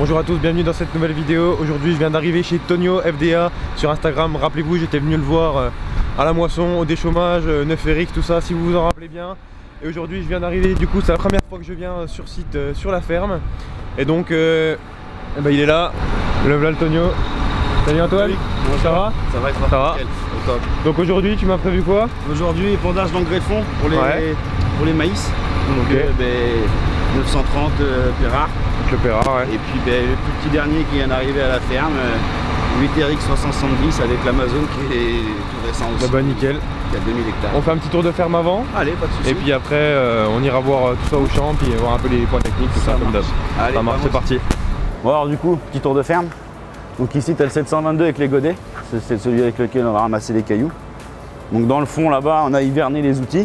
Bonjour à tous, bienvenue dans cette nouvelle vidéo. Aujourd'hui je viens d'arriver chez Tonio FDA sur Instagram. Rappelez-vous, j'étais venu le voir à la moisson, au déchômage, 9RX, tout ça, si vous vous en rappelez bien. Et aujourd'hui je viens d'arriver, du coup c'est la première fois que je viens sur site, sur la ferme. Et donc il est là, le Tonio. Salut Antoine, comment ça va? Ça va, ça va. Au top. Donc aujourd'hui tu m'as prévu quoi? Aujourd'hui épandage d'engrais de fond pour les maïs. Donc 930 Pérard. Le Pérard, ouais. Et puis le plus petit dernier qui vient d'arriver à la ferme, 8RX 370 avec l'Amazon qui est tout récent aussi. Bah nickel. Qui a 2000 hectares. On fait un petit tour de ferme avant. Allez, pas de soucis. Et puis après on ira voir tout ça au champ, puis voir un peu les points techniques, tout ça comme d'hab. Ça marche, c'est parti. Bon alors du coup, petit tour de ferme. Donc ici tu as le 722 avec les godets, c'est celui avec lequel on va ramasser les cailloux. Donc dans le fond là-bas on a hiverné les outils.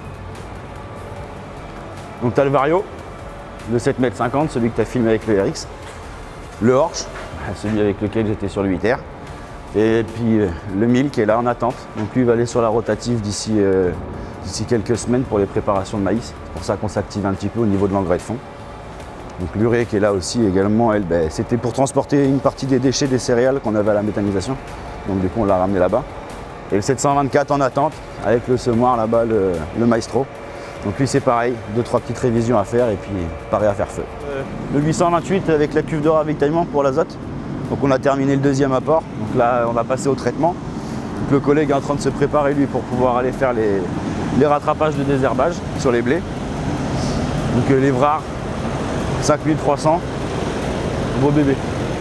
Donc tu as le Vario de 7,50 m, celui que tu as filmé avec le RX. Le Horch, celui avec lequel j'étais sur le 8R. Et puis le 1000 qui est là en attente. Donc lui il va aller sur la rotative d'ici quelques semaines pour les préparations de maïs. C'est pour ça qu'on s'active un petit peu au niveau de l'engrais de fond. Donc l'urée qui est là aussi également, elle, c'était pour transporter une partie des déchets des céréales qu'on avait à la méthanisation. Donc du coup on l'a ramené là-bas. Et le 724 en attente avec le semoir là-bas, le Maestro. Donc lui c'est pareil, 2-3 petites révisions à faire et puis pareil à faire feu. Le 828 avec la cuve de ravitaillement pour l'azote. Donc on a terminé le deuxième apport. Donc là on va passer au traitement. Donc le collègue est en train de se préparer lui pour pouvoir aller faire les rattrapages de désherbage sur les blés. Donc les vracs 5300, beau bébé.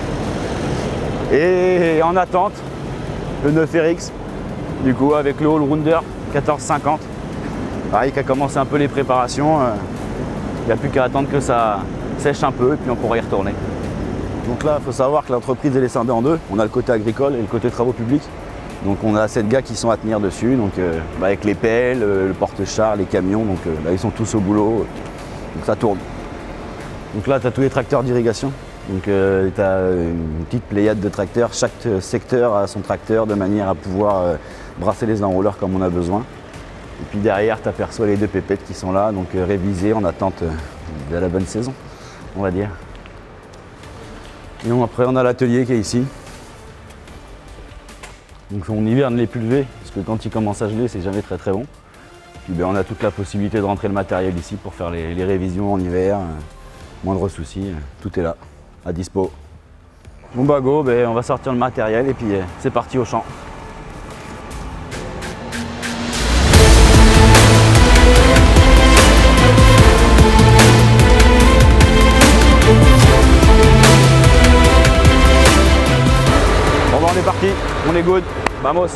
Et en attente, le 9RX, du coup avec le Allrounder 1450. Pareil qui a commencé un peu les préparations. Il n'y a plus qu'à attendre que ça sèche un peu et puis on pourra y retourner. Donc là, il faut savoir que l'entreprise est scindée en deux. On a le côté agricole et le côté travaux publics. Donc on a 7 gars qui sont à tenir dessus, donc avec les pelles, le porte-char, les camions, donc là ils sont tous au boulot, donc ça tourne. Donc là, tu as tous les tracteurs d'irrigation. Donc tu as une petite pléiade de tracteurs. Chaque secteur a son tracteur de manière à pouvoir brasser les enrouleurs comme on a besoin. Et puis derrière, tu aperçois les deux pépettes qui sont là, donc révisées en attente de la bonne saison, on va dire. Et donc, après, on a l'atelier qui est ici. Donc on hiverne les pulvés, parce que quand il commence à geler, c'est jamais très très bon. Puis on a toute la possibilité de rentrer le matériel ici pour faire les révisions en hiver. Moindre souci, tout est là, à dispo. Bon bah go, on va sortir le matériel et puis c'est parti au champ. Bon bah on est parti, on est good, vamos.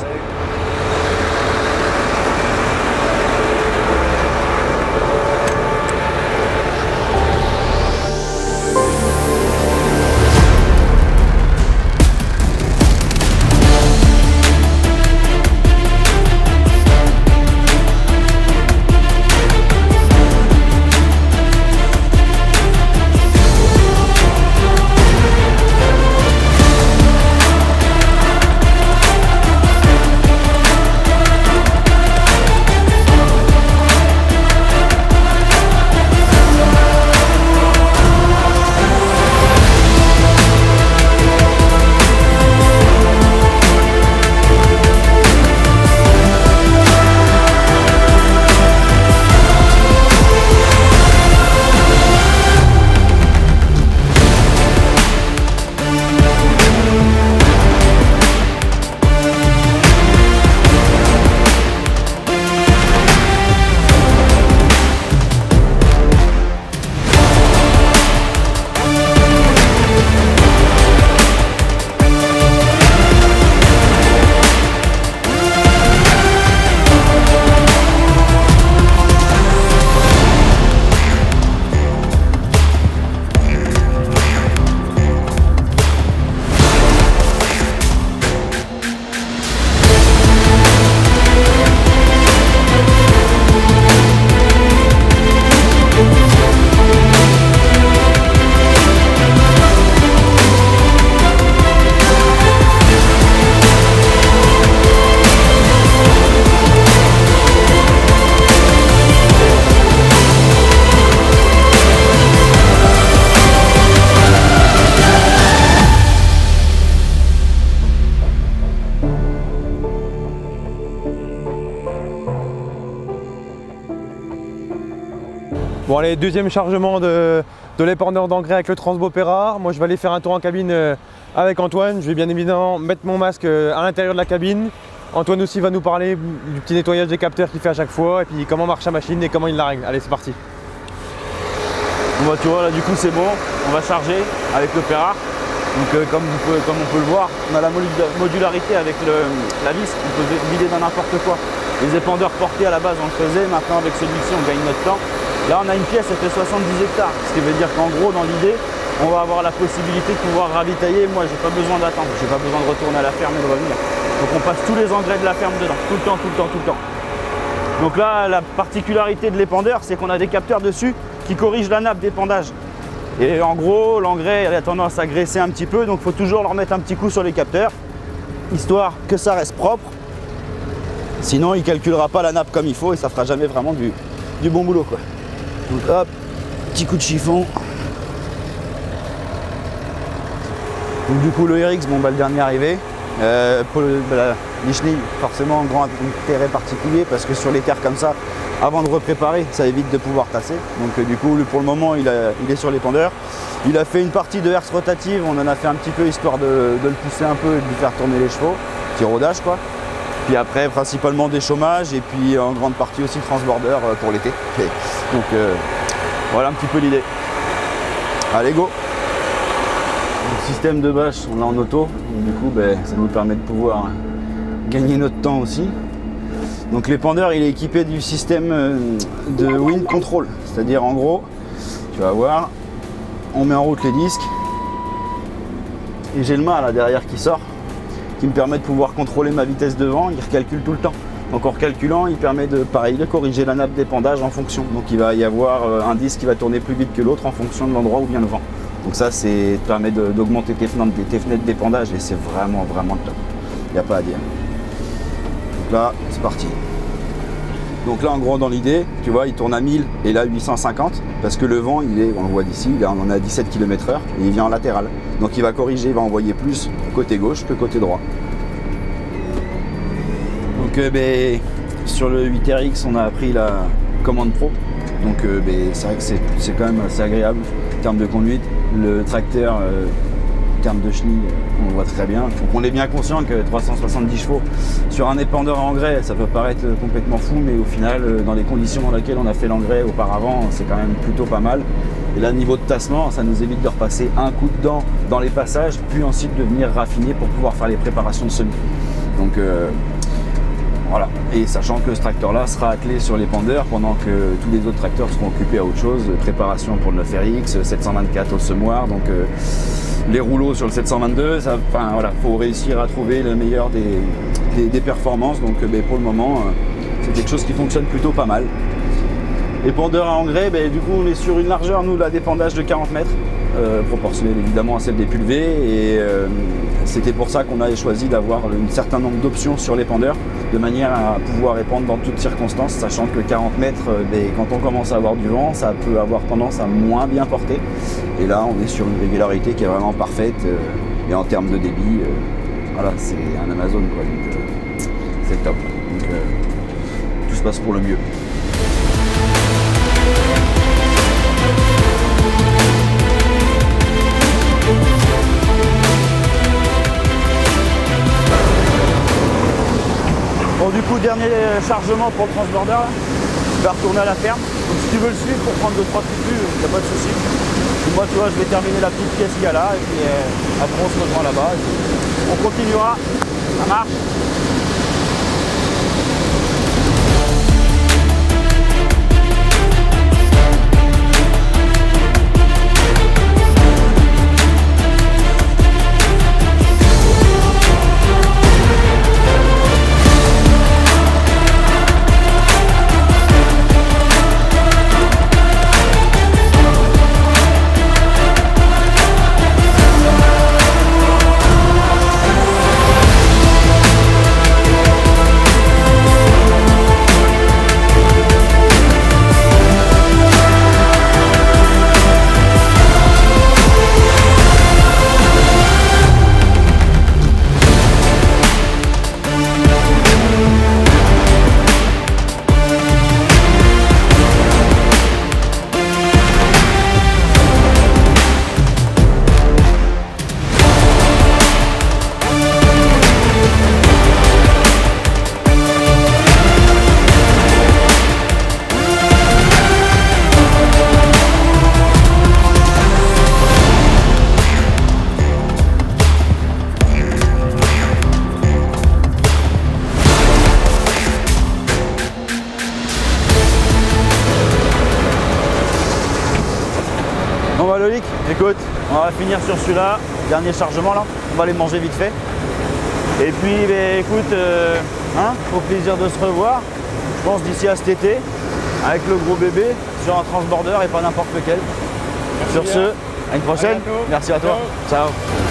Bon allez, deuxième chargement de l'épandeur d'engrais avec le Transbo Perra. Moi je vais aller faire un tour en cabine avec Antoine. Je vais bien évidemment mettre mon masque à l'intérieur de la cabine. Antoine aussi va nous parler du petit nettoyage des capteurs qu'il fait à chaque fois et puis comment marche la machine et comment il la règle. Allez, c'est parti. Bon, tu vois là du coup c'est bon, on va charger avec le Perra. Donc comme on peut le voir, on a la modularité avec la vis, on peut vider dans n'importe quoi. Les épandeurs portés à la base on le faisait, maintenant avec celui-ci on gagne notre temps. Là on a une pièce, elle fait 70 hectares, ce qui veut dire qu'en gros dans l'idée, on va avoir la possibilité de pouvoir ravitailler. Moi j'ai pas besoin d'attendre, j'ai pas besoin de retourner à la ferme et de revenir. Donc on passe tous les engrais de la ferme dedans, tout le temps, tout le temps, tout le temps. Donc là la particularité de l'épandeur, c'est qu'on a des capteurs dessus qui corrigent la nappe d'épandage. Et en gros, l'engrais a tendance à graisser un petit peu, donc il faut toujours leur mettre un petit coup sur les capteurs, histoire que ça reste propre. Sinon, il ne calculera pas la nappe comme il faut et ça ne fera jamais vraiment du bon boulot, quoi. Donc hop, petit coup de chiffon. Donc du coup, le RX, bon, le dernier arrivé. Pour les chenilles, forcément, grand intérêt particulier parce que sur les terres comme ça, avant de repréparer, ça évite de pouvoir tasser. Donc du coup, lui, pour le moment, il est sur l'épandeur. Il a fait une partie de herse rotative, on en a fait un petit peu histoire de le pousser un peu et de lui faire tourner les chevaux. Petit rodage quoi. Puis après, principalement des chômages et puis en grande partie aussi transborder pour l'été. Donc voilà un petit peu l'idée. Allez go! Le système de bâche, on l'a en auto. Du coup, ça nous permet de pouvoir gagner notre temps aussi. Donc l'épandeur il est équipé du système de wind control, c'est-à-dire en gros, tu vas voir, on met en route les disques et j'ai le mât là derrière qui sort, qui me permet de pouvoir contrôler ma vitesse de vent, il recalcule tout le temps. Donc en recalculant, il permet de corriger la nappe d'épandage en fonction. Donc il va y avoir un disque qui va tourner plus vite que l'autre en fonction de l'endroit où vient le vent. Donc ça permet d'augmenter tes fenêtres d'épandage et c'est vraiment le top. Il n'y a pas à dire. Là, c'est parti. Donc là, en gros, dans l'idée, tu vois, il tourne à 1000 et là 850 parce que le vent, on le voit d'ici, on est à 17 km/h et il vient en latéral. Donc il va corriger, il va envoyer plus côté gauche que côté droit. Donc sur le 8RX, on a appris la commande pro. Donc c'est vrai que c'est quand même assez agréable en termes de conduite. Le tracteur, en termes de chenilles, on le voit très bien. Donc on est bien conscient que 370 chevaux sur un épandeur à engrais, ça peut paraître complètement fou, mais au final, dans les conditions dans lesquelles on a fait l'engrais auparavant, c'est quand même plutôt pas mal. Et là, niveau de tassement, ça nous évite de repasser un coup de dent dans les passages, puis ensuite de venir raffiner pour pouvoir faire les préparations de semis. Donc voilà, et sachant que ce tracteur-là sera attelé sur l'épandeur pendant que tous les autres tracteurs seront occupés à autre chose, préparation pour le 9RX, 724 au semoir, donc les rouleaux sur le 722, voilà, faut réussir à trouver le meilleur des performances, donc pour le moment, c'est quelque chose qui fonctionne plutôt pas mal. Épandeur à engrais, du coup on est sur une largeur, nous, là, d'épandage de 40 mètres, proportionnelle évidemment à celle des pulvés, et c'était pour ça qu'on avait choisi d'avoir un certain nombre d'options sur l'épandeur, de manière à pouvoir épandre dans toutes circonstances, sachant que 40 mètres, quand on commence à avoir du vent, ça peut avoir tendance à moins bien porter. Et là, on est sur une régularité qui est vraiment parfaite, et en termes de débit, voilà, c'est un Amazon, quoi, donc c'est top. Donc tout se passe pour le mieux. Bon, du coup, dernier chargement pour le transborder, il va retourner à la ferme. Donc si tu veux le suivre pour prendre 2-3 trucs, il n'y a pas de souci. Moi, tu vois, je vais terminer la petite pièce qu'il y a là, et puis après on se rejoint là-bas. On continuera, ça marche. va Loïc, écoute, on va finir sur celui-là, dernier chargement là, on va les manger vite fait. Et puis écoute, au plaisir de se revoir, je pense d'ici à cet été, avec le gros bébé, sur un transborder et pas n'importe lequel. Sur ce, à une prochaine, merci à toi, ciao.